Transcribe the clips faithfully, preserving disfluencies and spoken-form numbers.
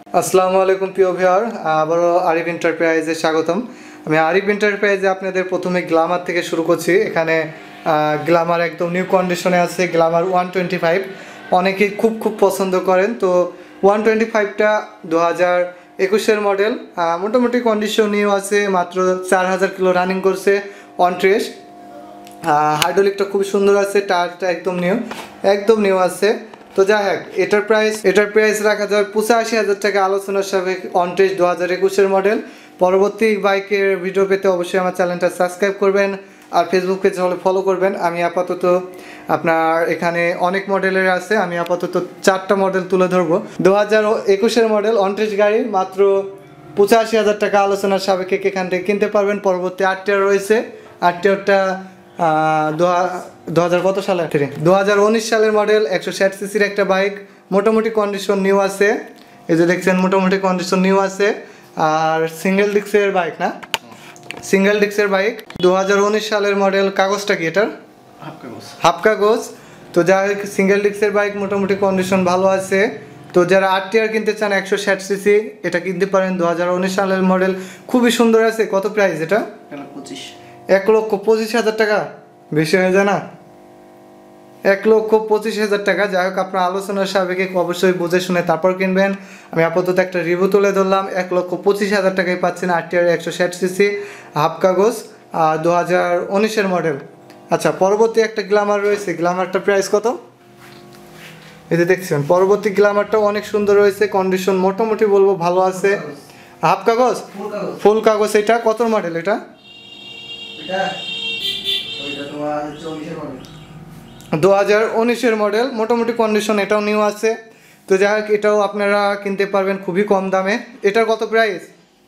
আসসালামু আলাইকুম প্রিয় ভিউয়ার, আবারও আরিফ এন্টারপ্রাইজে স্বাগতম। আমি আরিফ এন্টারপ্রাইজে আপনাদের প্রথমে গ্ল্যামার থেকে শুরু করছি। এখানে গ্ল্যামার একদম নিউ কন্ডিশনে আছে, গ্ল্যামার ওয়ান টোয়েন্টি ফাইভ অনেকেই খুব খুব পছন্দ করেন। তো ওয়ান টোয়েন্টি ফাইভটা দু হাজার একুশের মডেল, মোটামুটি কন্ডিশন নিউ আছে, মাত্র চার হাজার কিলো রানিং করছে অন ট্রেস। হাইড্রোলিকটা খুব সুন্দর আছে, টায়ারটা একদম নিউ একদম নিউ আছে। তো যাই হোক, এটার প্রাইস এটার প্রাইস রাখা যাবে পঁচাশি হাজার টাকা আলোচনার সাপেক্ষে অন টেস্ট দু হাজার একুশের মডেল। পরবর্তী বাইকের ভিডিও পেতে অবশ্যই আমার চ্যানেলটা সাবস্ক্রাইব করবেন আর ফেসবুক পেজ হলে ফলো করবেন। আমি আপাতত আপনার এখানে অনেক মডেলের আছে, আমি আপাতত চারটা মডেল তুলে ধরবো। দু হাজার একুশের মডেল অন টেস্ট গাড়ি মাত্র পঁচাশি হাজার টাকা আলোচনার সাপেক্ষে এখান থেকে কিনতে পারবেন। পরবর্তী আট টিয়ার রয়েছে, আট টিয়ারটা দু হাজার কত সালে দু হাজার উনিশ সালের মডেল, একশো ষাট সিসির একটা বাইক, মোটামুটি কন্ডিশন নিউ আছে। এই যে দেখছেন মোটামুটি কন্ডিশন নিউ আছে। আর সিঙ্গেল ডিস্কের বাইক না, সিঙ্গেল ডিস্কের বাইক দু হাজার উনিশ সালের মডেল। কাগজটা কি এটার? হাফ কাগজ হাফ কাগজ তো যাই হোক, সিঙ্গেল ডিস্কের বাইক, মোটামুটি কন্ডিশন ভালো আছে। তো যারা আট টিয়ার কিনতে চান একশো ষাট সিসি, এটা কিনতে পারেন। দু হাজার উনিশ সালের মডেল, খুবই সুন্দর আছে। কত প্রাইস এটা? পঁচিশ এক লক্ষ পঁচিশ হাজার টাকা বেশি হয়ে যায় না? এক লক্ষ পঁচিশ হাজার টাকা। যাই হোক, আপনার আলোচনার সাপেক্ষে অবশ্যই বুঝে শুনে তারপর কিনবেন। আমি আপাতত একটা রিভিউ তুলে ধরলাম। এক লক্ষ পঁচিশ হাজার টাকায় পাচ্ছেন আট টিয়ার একশো ষাট সিসি হাফ কাগজ আর দু হাজার উনিশের মডেল। আচ্ছা, পরবর্তী একটা গ্ল্যামার রয়েছে। গ্ল্যামারটা প্রাইস কত? এই যে দেখছেন, পরবর্তী গ্ল্যামারটা অনেক সুন্দর রয়েছে, কন্ডিশন মোটামুটি বলবো ভালো আছে। হাফ কাগজ ফুল কাগজ। এটা কত মডেল? এটা দু হাজার উনিশের মডেল, মোটামুটি কন্ডিশন, এটাও নিউ আছে। তো যাই হোক, এটাও আপনারা কিনতে পারবেন খুবই কম দামে। এটার কত প্রাইস?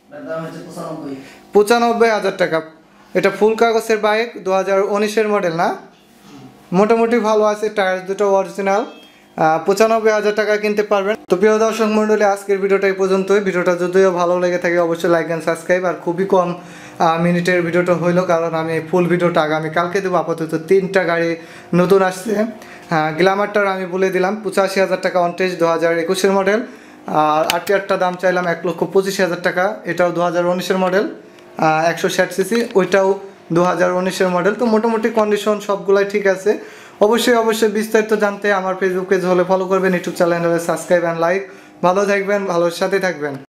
পঁচানব্বই হাজার টাকা। এটা ফুল কাগজের বাইক, দু হাজার উনিশের মডেল না, মোটামুটি ভালো আছে, টায়ার দুটো অরিজিনাল। পঁচানব্বই হাজার টাকা কিনতে পারবেন। তো প্রিয় দর্শক মণ্ডলী, আজকের ভিডিওটা এই পর্যন্তই। ভিডিওটা যদিও ভালো লেগে থাকে অবশ্যই লাইক অ্যান্ড সাবস্ক্রাইব। আর খুবই কম মিনিটের ভিডিওটা হইলো, কারণ আমি ফুল ভিডিওটা আগামী কালকে দেবো। আপাতত তিনটা গাড়ি নতুন আসছে। হ্যাঁ, গ্ল্যামারটার আমি বলে দিলাম পঁচাশি হাজার টাকা অন টেস্ট দু হাজার একুশের মডেল। আর আট টিয়ারটা দাম চাইলাম এক লক্ষ পঁচিশ হাজার টাকা। এটাও দু হাজার উনিশের মডেল, একশো ষাট সিসি, ওইটাও দু হাজার উনিশের মডেল। তো মোটামুটি কন্ডিশন সবগুলাই ঠিক আছে। অবশ্যই অবশ্যই বিস্তারিত জানতে আমার ফেসবুক পেজ হলে ফলো করবেন, ইউটিউব চ্যানেলে সাবস্ক্রাইব অ্যান্ড লাইক। ভালো থাকবেন, ভালোর সাথে থাকবেন।